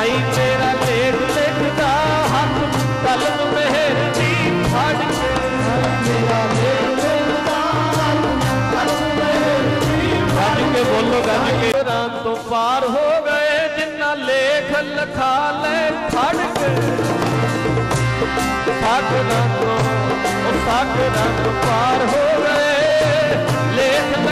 भाई मेरा लेख लिखदा हक कलम मेहर दी फड़ के मेरा लेख लिखदा कलम मेहर दी फड़ के बोलो गज के राम तो पार हो गए जिन्ना लेख लिखा ले फड़ के सागरां तो पार हो गए लेख